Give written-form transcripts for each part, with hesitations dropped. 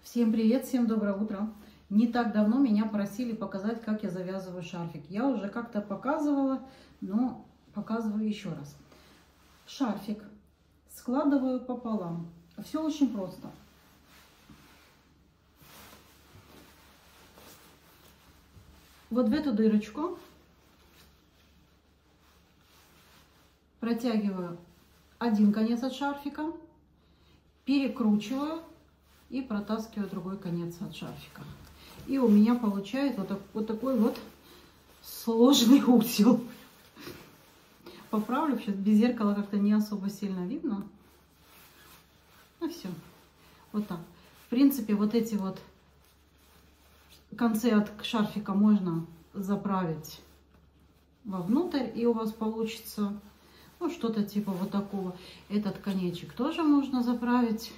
Всем привет, всем доброе утро. Не так давно меня просили показать, как я завязываю шарфик. Я уже как-то показывала, но показываю еще раз. Шарфик складываю пополам. Все очень просто. Вот в эту дырочку протягиваю один конец от шарфика, перекручиваю и протаскиваю другой конец от шарфика. И у меня получается вот такой вот сложный узел. Поправлю, сейчас без зеркала как-то не особо сильно видно. Ну все, вот так. В принципе, вот эти вот концы от шарфика можно заправить вовнутрь, и у вас получится ну, что-то типа вот такого. Этот конечек тоже можно заправить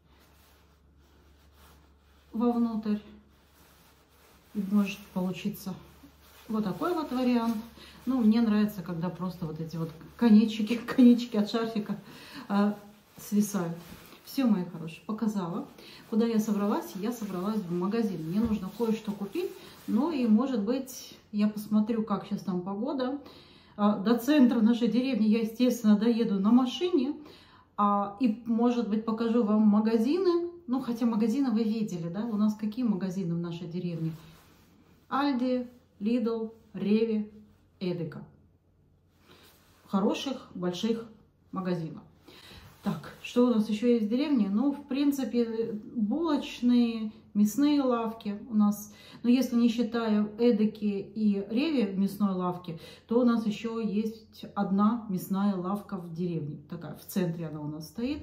вовнутрь. И может получиться вот такой вот вариант. Ну, мне нравится, когда просто вот эти вот конечки от шарфика свисают. Все, мои хорошие, показала. Куда я собралась? Я собралась в магазин. Мне нужно кое-что купить. Ну и, может быть, я посмотрю, как сейчас там погода. До центра нашей деревни я, естественно, доеду на машине. И, может быть, покажу вам магазины. Ну, хотя магазины вы видели, да? У нас какие магазины в нашей деревне? Альди, Lidl, Реви, Эдека. Хороших, больших магазинов. Так, что у нас еще есть в деревне? Ну, в принципе, булочные, мясные лавки у нас. Но если не считая Эдеки и Реви мясной лавки, то у нас еще есть одна мясная лавка в деревне. Такая, в центре она у нас стоит.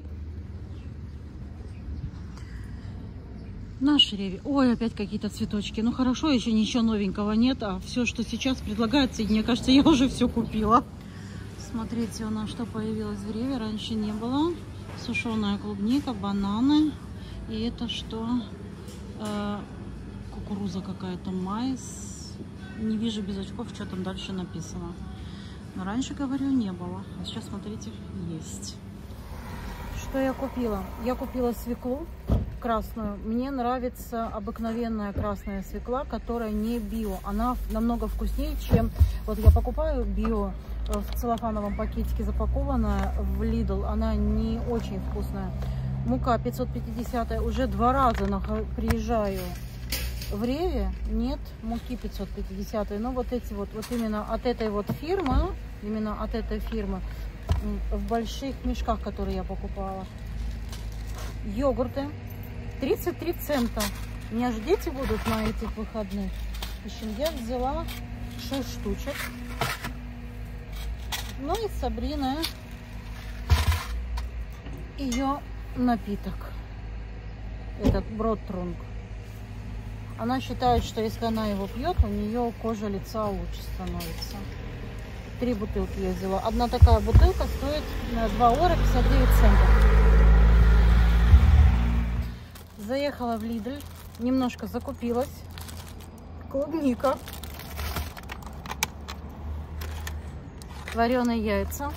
Наш Реви. Ой, опять какие-то цветочки. Ну хорошо, еще ничего новенького нет. А все, что сейчас предлагается, мне кажется, я уже все купила. Смотрите, у нас что появилось в Реви. Раньше не было. Сушеная клубника, бананы. И это что? Кукуруза какая-то, майс. Не вижу без очков, что там дальше написано. Но раньше, говорю, не было. А сейчас, смотрите, есть. Что я купила? Я купила свеклу красную. Мне нравится обыкновенная красная свекла, которая не био. Она намного вкуснее, чем... Вот я покупаю био в целлофановом пакетике запакованная в Lidl. Она не очень вкусная. Мука 550. Уже 2 раза приезжаю в Реви. Нет муки 550. Но вот эти вот именно от этой вот фирмы, в больших мешках, которые я покупала. Йогурты 33 цента. У меня же дети будут на этих выходных. В общем, я взяла 6 штучек. Ну и Сабрина, ее напиток. Этот Бродтрунг. Она считает, что если она его пьет, у нее кожа лица лучше становится. 3 бутылки я взяла. Одна такая бутылка стоит 2 евро 59 центов. Заехала в Lidl, немножко закупилась. Клубника, вареные яйца.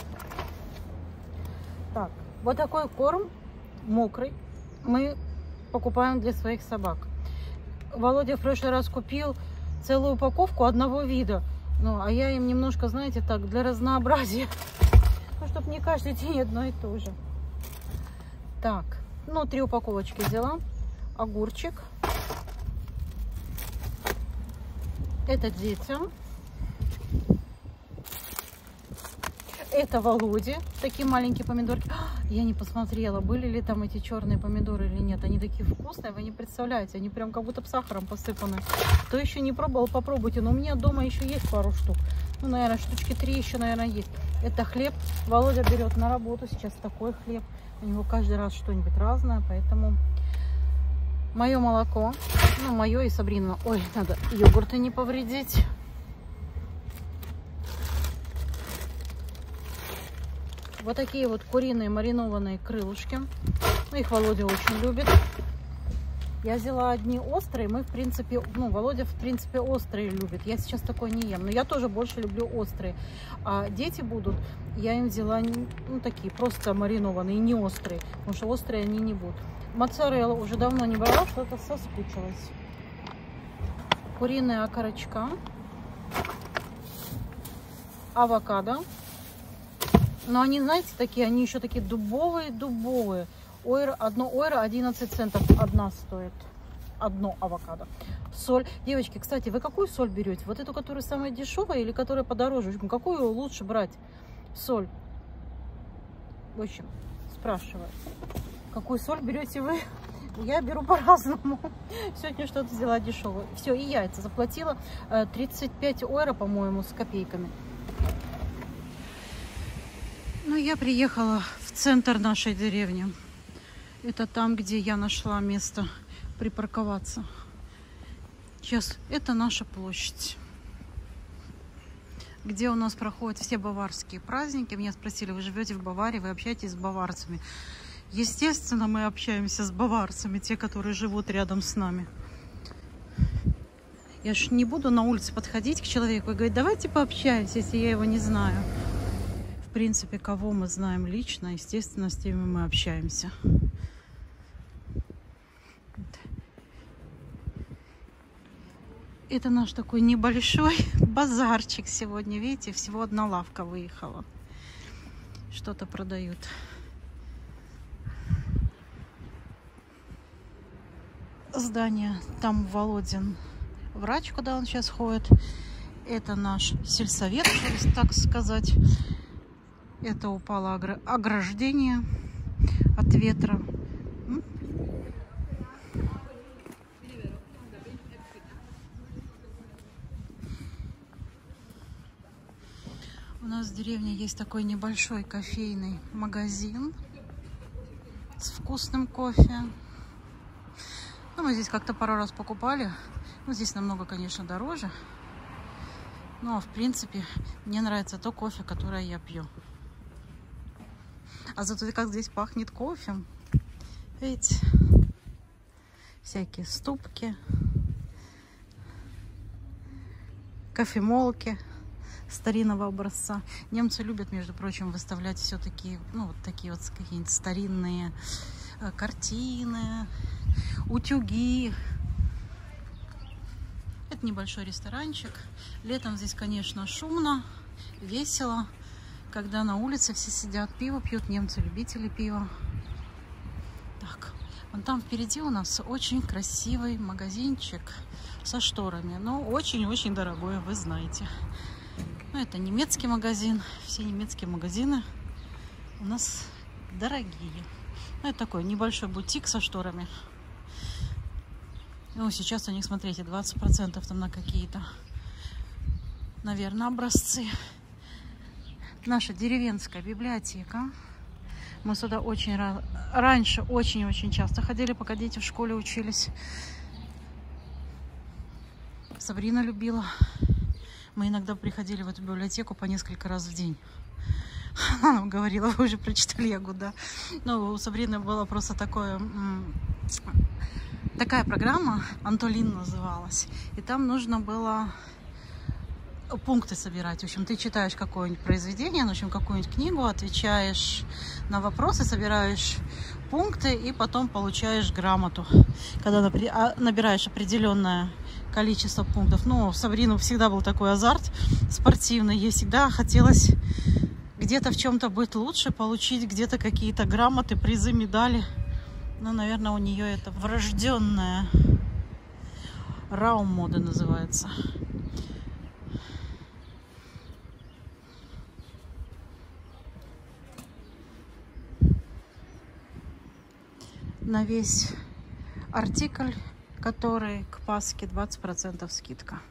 Так, вот такой корм мокрый мы покупаем для своих собак. Володя в прошлый раз купил целую упаковку одного вида. Ну, а я им немножко, знаете, так, для разнообразия. Ну, чтобы не каждый день одно и то же. Так, ну, 3 упаковочки взяла. Огурчик. Это детям. Это Володе. Такие маленькие помидорки. Я не посмотрела, были ли там эти черные помидоры или нет. Они такие вкусные, вы не представляете. Они прям как будто сахаром посыпаны. Кто еще не пробовал, попробуйте. Но у меня дома еще есть пару штук. Ну, наверное, штучки 3 еще, наверное, есть. Это хлеб. Володя берет на работу сейчас такой хлеб. У него каждый раз что-нибудь разное, поэтому... Мое молоко. Ну, мое и Сабрина. Ой, надо йогурты не повредить. Вот такие вот куриные маринованные крылышки. Ну, их Володя очень любит. Я взяла одни острые. Мы, в принципе, ну, Володя, в принципе, острые любит. Я сейчас такой не ем. Но я тоже больше люблю острые. А дети будут, я им взяла, ну, такие просто маринованные, не острые. Потому что острые они не будут. Моцарелла уже давно не брала, что-то соскучилась. Куриная окорочка. Авокадо. Но они, знаете, такие, они еще такие дубовые. Одно ойро 11 центов одна стоит. Одно авокадо. Соль. Девочки, кстати, вы какую соль берете? Вот эту, которая самая дешевая или которая подороже? Какую лучше брать? Соль. В общем, спрашиваю. Какую соль берете вы? Я беру по-разному. Сегодня что-то взяла дешевую. Все, и яйца. Заплатила 35 ойро, по-моему, с копейками. Ну, я приехала в центр нашей деревни. Это там, где я нашла место припарковаться. Сейчас это наша площадь, где у нас проходят все баварские праздники. Меня спросили, вы живете в Баварии, вы общаетесь с баварцами? Естественно, мы общаемся с баварцами, те, которые живут рядом с нами. Я ж не буду на улице подходить к человеку и говорить, давайте пообщаемся, если я его не знаю. В принципе, кого мы знаем лично, естественно, с теми мы общаемся. Это наш такой небольшой базарчик сегодня. Видите, всего одна лавка выехала. Что-то продают. Здание. Там Володин врач, куда он сейчас ходит. Это наш сельсовет, так сказать. Это упало ограждение от ветра. У нас в деревне есть такой небольшой кофейный магазин с вкусным кофе. Ну, мы здесь как-то пару раз покупали. Ну, здесь намного, конечно, дороже. Но, в принципе, мне нравится то кофе, которое я пью. А зато как здесь пахнет кофе. Видите? Всякие ступки, кофемолки старинного образца. Немцы любят, между прочим, выставлять все-таки, ну, вот такие вот какие-нибудь старинные картины, утюги. Это небольшой ресторанчик. Летом здесь, конечно, шумно, весело, когда на улице все сидят, пиво пьют, немцы любители пива. Так, вон там впереди у нас очень красивый магазинчик со шторами, но очень-очень дорогой, вы знаете. Ну, это немецкий магазин. Все немецкие магазины у нас дорогие. Ну, это такой небольшой бутик со шторами. Ну, сейчас у них, смотрите, 20% там на какие-то, наверное, образцы. Наша деревенская библиотека. Мы сюда раньше очень-очень часто ходили, пока дети в школе учились. Сабрина любила. Мы иногда приходили в эту библиотеку по несколько раз в день. Она нам говорила, вы уже прочитали Ягу, да. Но у Сабрины была просто такая программа, Антолин называлась. И там нужно было пункты собирать. В общем, ты читаешь какое-нибудь произведение, в общем, какую-нибудь книгу, отвечаешь на вопросы, собираешь пункты и потом получаешь грамоту, когда набираешь определенное количество пунктов. Ну, у Сабрины всегда был такой азарт спортивный. Ей всегда хотелось где-то в чем-то быть лучше, получить где-то какие-то грамоты, призы, медали. Ну, наверное, у нее это врожденная раум-мода называется. На весь артикль, который к Пасхе 20% скидка.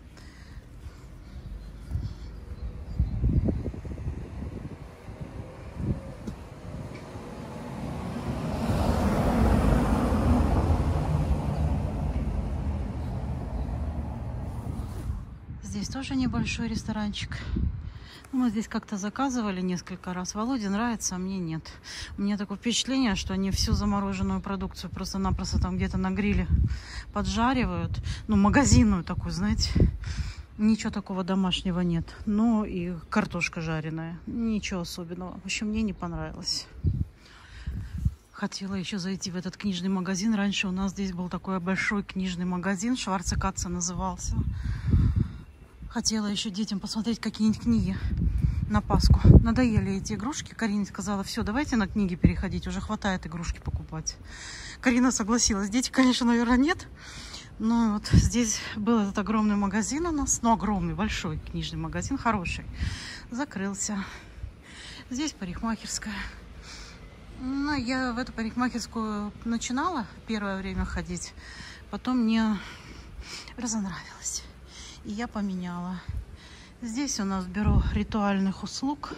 Здесь тоже небольшой ресторанчик. Мы здесь как-то заказывали несколько раз. Володе нравится, а мне нет. У меня такое впечатление, что они всю замороженную продукцию просто-напросто там где-то на гриле поджаривают. Ну, магазинную такую, знаете. Ничего такого домашнего нет. Ну, и картошка жареная. Ничего особенного. В общем, мне не понравилось. Хотела еще зайти в этот книжный магазин. Раньше у нас здесь был такой большой книжный магазин, Шварце Катце назывался. Хотела еще детям посмотреть какие-нибудь книги на Пасху. Надоели эти игрушки. Карина сказала, все, давайте на книги переходить, уже хватает игрушки покупать. Карина согласилась. Дети, конечно, наверное, нет. Но вот здесь был этот огромный магазин у нас. Ну, огромный, большой книжный магазин, хороший. Закрылся. Здесь парикмахерская. Ну, я в эту парикмахерскую начинала первое время ходить. Потом мне разонравилось. И я поменяла. Здесь у нас бюро ритуальных услуг.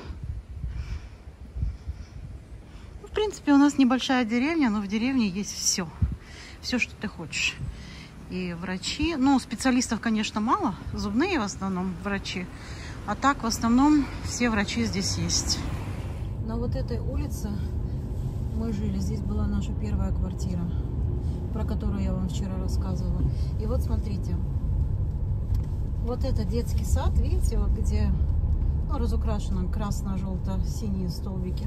В принципе, у нас небольшая деревня, но в деревне есть все. Все, что ты хочешь. И врачи. Ну, специалистов, конечно, мало. Зубные в основном врачи. А так, в основном, все врачи здесь есть. На вот этой улице мы жили. Здесь была наша первая квартира, про которую я вам вчера рассказывала. И вот, смотрите. Вот это детский сад, видите, вот где, ну, разукрашено красно-желто-синие столбики.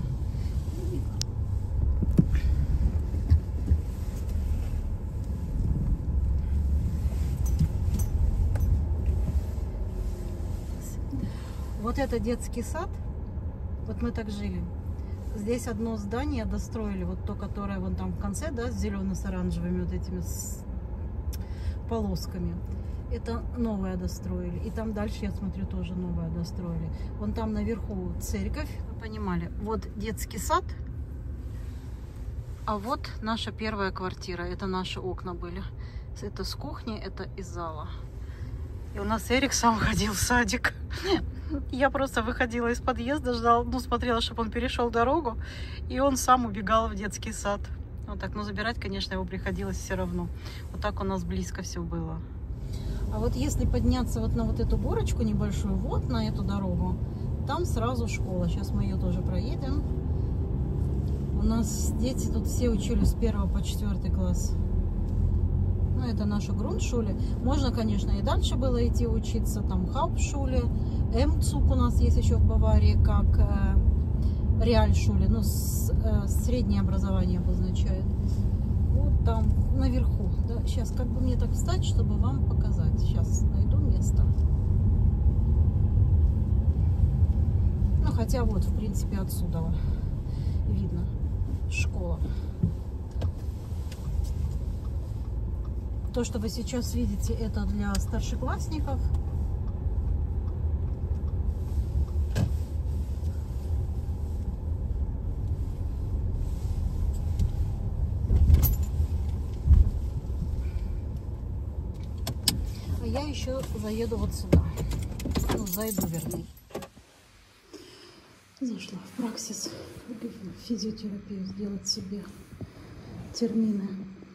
Вот это детский сад, вот мы так жили. Здесь одно здание достроили, вот то, которое вон там в конце, да, с зелеными, с оранжевыми вот этими полосками. Это новое достроили. И там дальше, я смотрю, тоже новое достроили. Вон там наверху церковь. Вы понимали, вот детский сад. А вот наша первая квартира. Это наши окна были. Это с кухни, это из зала. И у нас Эрик сам ходил в садик. Я просто выходила из подъезда, ждала, ну, смотрела, чтобы он перешел дорогу. И он сам убегал в детский сад. Вот так. Но забирать, конечно, его приходилось все равно. Вот так у нас близко все было. А вот если подняться вот на вот эту горочку небольшую, вот на эту дорогу, там сразу школа. Сейчас мы ее тоже проедем. У нас дети тут все учились с 1 по 4 класс. Ну, это наша Grundschule. Можно, конечно, и дальше было идти учиться. Там Hauptschule, М-Цуг у нас есть еще в Баварии, как Realschule. Ну, среднее образование обозначает. Вот там наверху. Да, сейчас как бы мне так встать, чтобы вам показать. Сейчас найду место. Ну, хотя вот, в принципе, отсюда видно школа. То, что вы сейчас видите, это для старшеклассников. А я еще заеду вот сюда. Ну, зайду, вернее. Зашла в праксис, физиотерапию сделать себе термины.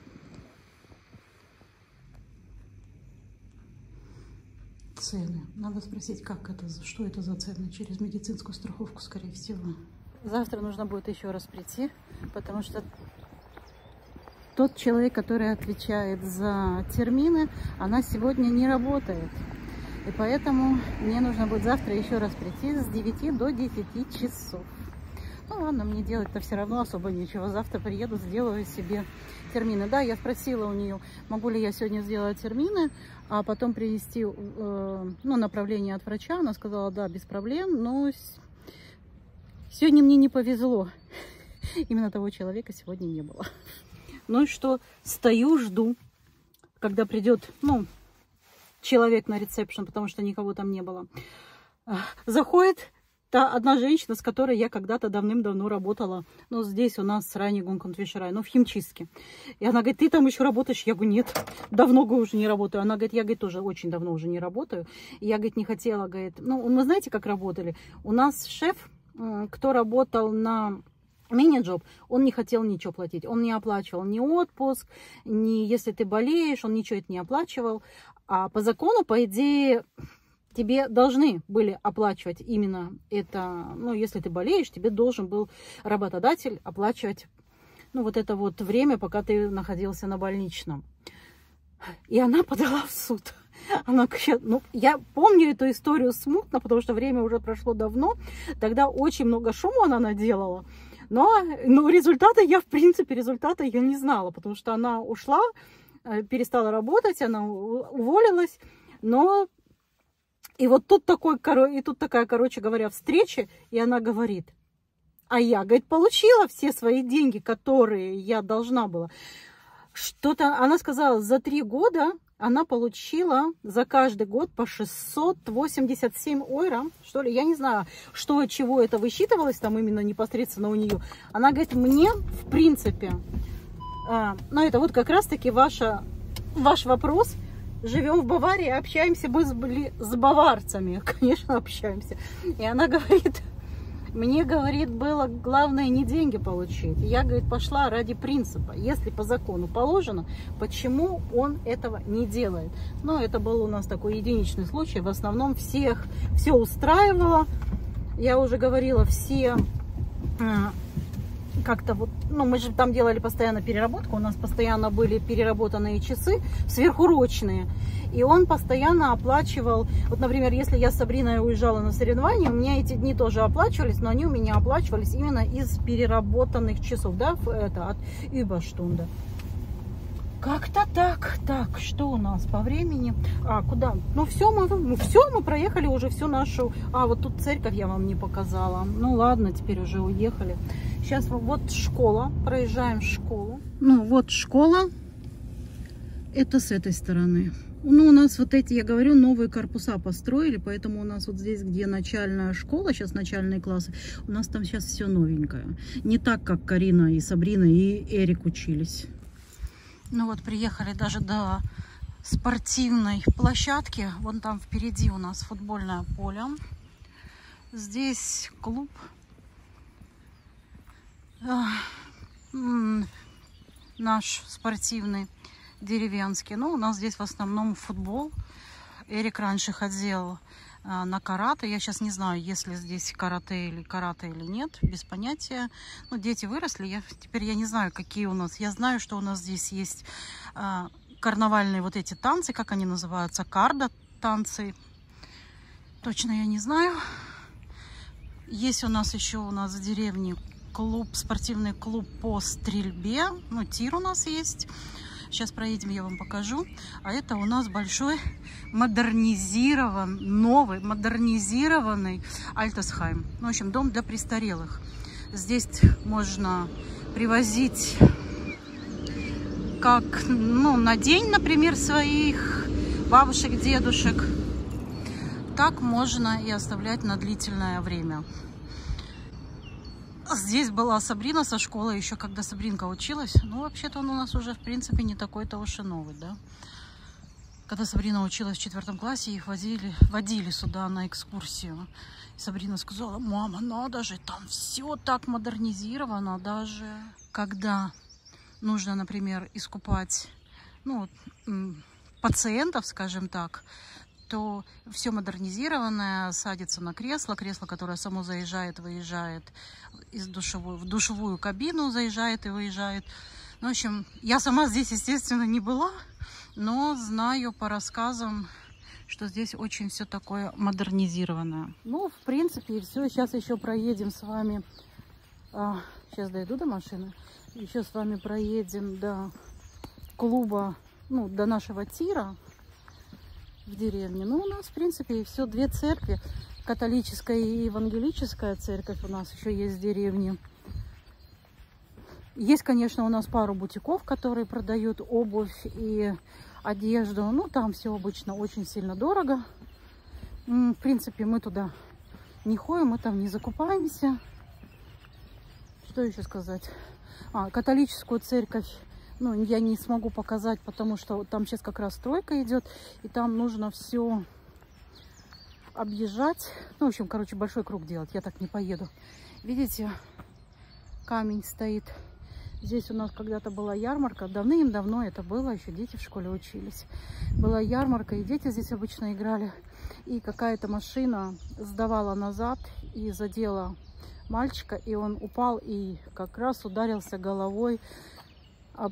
Цены. Надо спросить, как это, что это за цены. Через медицинскую страховку, скорее всего. Завтра нужно будет еще раз прийти, потому что тот человек, который отвечает за термины, она сегодня не работает. И поэтому мне нужно будет завтра еще раз прийти с 9 до 10 часов. Ну ладно, мне делать-то все равно особо нечего. Завтра приеду, сделаю себе термины. Да, я спросила у нее, могу ли я сегодня сделать термины, а потом привезти направление от врача. Она сказала, да, без проблем, но сегодня мне не повезло. Именно того человека сегодня не было. Ну и что, стою, жду, когда придет, человек на ресепшн, потому что никого там не было. Заходит та одна женщина, с которой я когда-то давным-давно работала. Ну, здесь у нас с Райнигунг und Wäscherei, в химчистке. И она говорит, ты там еще работаешь? Я говорю, нет, давно уже не работаю. Она говорит, я, тоже очень давно уже не работаю. И я, не хотела, вы знаете, как работали? У нас шеф, кто работал на мини-джоб, он не хотел ничего платить. Он не оплачивал ни отпуск, ни если ты болеешь, он ничего это не оплачивал. А по закону, по идее, тебе должны были оплачивать именно это, если ты болеешь, тебе должен был работодатель оплачивать, вот это вот время, пока ты находился на больничном. И она подала в суд. Она, я помню эту историю смутно, потому что время уже прошло давно. Тогда очень много шума она наделала. Но ну, результата я, в принципе, результата я не знала, потому что она ушла, перестала работать, она уволилась, но и вот тут такая, короче говоря, встреча, и она говорит, а я, говорит, получила все свои деньги, которые я должна была. Что-то, она сказала, за 3 года она получила за каждый год по 687 евро, что ли, я не знаю, что от чего это высчитывалось там именно непосредственно у нее. Она говорит, мне, в принципе, ну это вот как раз-таки ваш вопрос. Живем в Баварии, общаемся мы с баварцами, конечно, общаемся. И она говорит, мне, говорит, было главное не деньги получить. Я, говорит, пошла ради принципа. Если по закону положено, почему он этого не делает? Но это был у нас такой единичный случай. В основном все устраивало. Я уже говорила, все как-то вот, ну, мы же там делали постоянно переработку, у нас постоянно были переработанные часы, сверхурочные, и он постоянно оплачивал, вот, например, если я с Сабриной уезжала на соревнования, у меня эти дни тоже оплачивались, но они у меня оплачивались именно из переработанных часов, да, это от Überstunde. Как-то так. Так, что у нас по времени? Куда? Ну, все, мы проехали уже всю нашу... вот тут церковь я вам не показала. Ну, ладно, теперь уже уехали. Сейчас вот школа. Проезжаем школу. Ну, вот школа. Это с этой стороны. Ну, у нас вот эти, я говорю, новые корпуса построили, поэтому у нас вот здесь, где начальная школа, сейчас начальные классы, у нас там сейчас все новенькое. Не так, как Карина и Сабрина и Эрик учились. Ну вот, приехали даже до спортивной площадки. Вон там впереди у нас футбольное поле. Здесь клуб. Наш спортивный, деревенский. Ну, у нас здесь в основном футбол. Эрик раньше ходил на карате. Я сейчас не знаю, есть ли здесь карате или нет, без понятия. Ну, дети выросли, теперь я не знаю, какие у нас. Я знаю, что у нас здесь есть карнавальные вот эти танцы, как они называются, карда танцы. Точно я не знаю. Есть у нас еще в деревне спортивный клуб по стрельбе. Ну, тир у нас есть. Сейчас проедем, я вам покажу. А это у нас большой новый модернизированный Альтесхайм. В общем, дом для престарелых. Здесь можно привозить как, ну, на день, например, своих бабушек, дедушек. Так можно и оставлять на длительное время. Здесь была Сабрина со школы, еще когда Сабринка училась. Ну, вообще-то он у нас уже, в принципе, не такой-то уж и новый, да. Когда Сабрина училась в 4 классе, их водили сюда на экскурсию. И Сабрина сказала, мама, надо же, там все так модернизировано. Даже когда нужно, например, искупать, ну, пациентов, скажем так, то все модернизированное, садится на кресло, которое само заезжает, выезжает в душевую кабину, заезжает и выезжает. Ну, в общем, я сама здесь, естественно, не была, но знаю по рассказам, что здесь очень все такое модернизированное. Ну, в принципе, все. Сейчас еще проедем с вами. Сейчас дойду до машины. Еще с вами проедем до клуба, ну, до нашего тира в деревне. Ну, у нас, в принципе, все 2 церкви. Католическая и евангелическая церковь у нас еще есть в деревне. Есть, конечно, у нас пару бутиков, которые продают обувь и одежду. Ну, там все обычно очень сильно дорого. В принципе, мы туда не ходим, мы там не закупаемся. Что еще сказать? Католическую церковь, ну, я не смогу показать, потому что там сейчас как раз стройка идет, и там нужно все объезжать. Ну, в общем, короче, большой круг делать. Я так не поеду. Видите, камень стоит. Здесь у нас когда-то была ярмарка. Давным-давно это было, еще дети в школе учились. Была ярмарка, и дети здесь обычно играли. И какая-то машина сдавала назад и задела мальчика, и он упал и как раз ударился головой об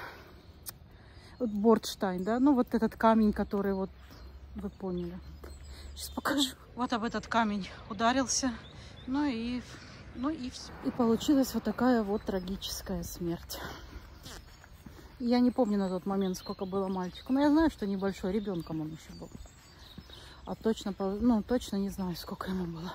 Бордштайн, да, ну вот этот камень, который вот вы поняли. Сейчас покажу. Вот об этот камень ударился, ну и Ну и все. И получилась вот такая вот трагическая смерть. Я не помню на тот момент, сколько было мальчику, но я знаю, что небольшой, ребенком он еще был. А точно, ну, точно не знаю, сколько ему было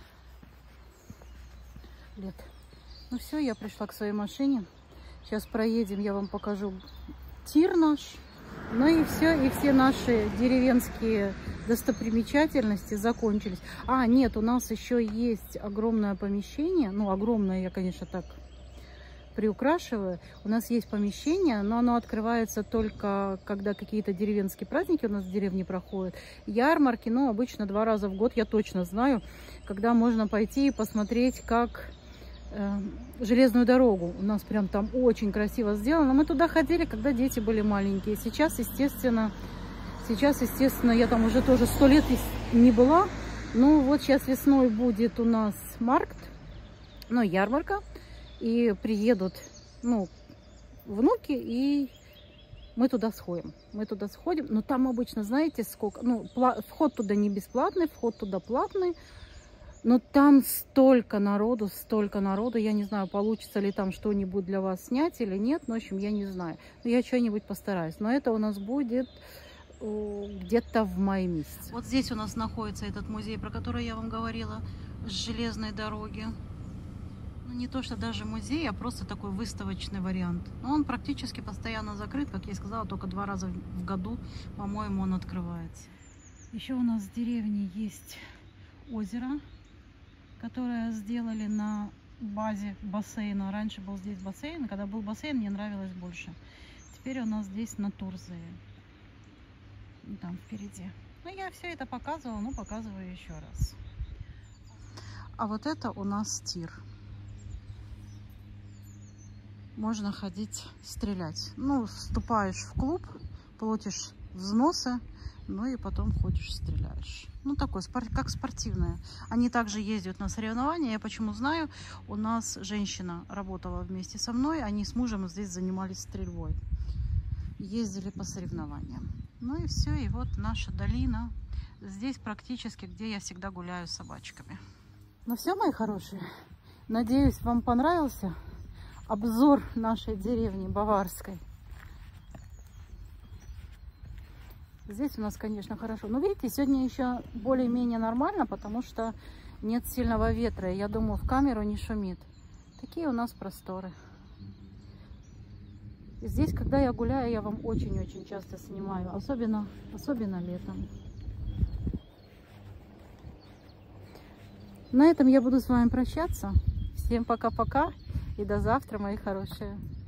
лет. Ну все, я пришла к своей машине. Сейчас проедем, я вам покажу тир наш. Ну и все, и все наши деревенские достопримечательности закончились. А, нет, у нас еще есть огромное помещение. Ну, огромное, я, конечно, так приукрашиваю. У нас есть помещение, но оно открывается только когда какие-то деревенские праздники у нас в деревне проходят. Ярмарки, ну, обычно 2 раза в год, я точно знаю, когда можно пойти и посмотреть, как железную дорогу. У нас прям там очень красиво сделано. Мы туда ходили, когда дети были маленькие. Сейчас, естественно, я там уже тоже 100 лет не была. Ну, вот сейчас весной будет у нас маркт, ну, ярмарка. И приедут, ну, внуки, и мы туда сходим. Но там обычно, знаете, сколько? Ну, вход туда не бесплатный, вход туда платный. Но там столько народу, я не знаю, получится ли там что-нибудь для вас снять или нет, ну, в общем, я не знаю. Но я что-нибудь постараюсь. Но это у нас будет где-то в мае месяце. Вот здесь у нас находится этот музей, про который я вам говорила, с железной дороги. Ну, не то, что даже музей, а просто такой выставочный вариант. Но он практически постоянно закрыт, как я сказала, только 2 раза в году, по-моему, он открывается. Еще у нас в деревне есть озеро, которое сделали на базе бассейна. Раньше был здесь бассейн. Когда был бассейн, мне нравилось больше. Теперь у нас здесь Натурзые. Там впереди. Ну, я все это показывала, но показываю еще раз. А вот это у нас тир. Можно ходить стрелять. Ну, вступаешь в клуб, платишь взносы, ну и потом ходишь, стреляешь. Ну, такой, как спортивное. Они также ездят на соревнования. Я почему знаю, у нас женщина работала вместе со мной, они с мужем здесь занимались стрельбой. Ездили по соревнованиям. Ну и все, и вот наша долина. Здесь практически, где я всегда гуляю с собачками. Ну все, мои хорошие, надеюсь, вам понравился обзор нашей деревни Баварской. Здесь у нас, конечно, хорошо. Но видите, сегодня еще более-менее нормально, потому что нет сильного ветра. Я думаю, в камеру не шумит. Такие у нас просторы. Здесь, когда я гуляю, я вам очень-очень часто снимаю. Особенно летом. На этом я буду с вами прощаться. Всем пока-пока и до завтра, мои хорошие.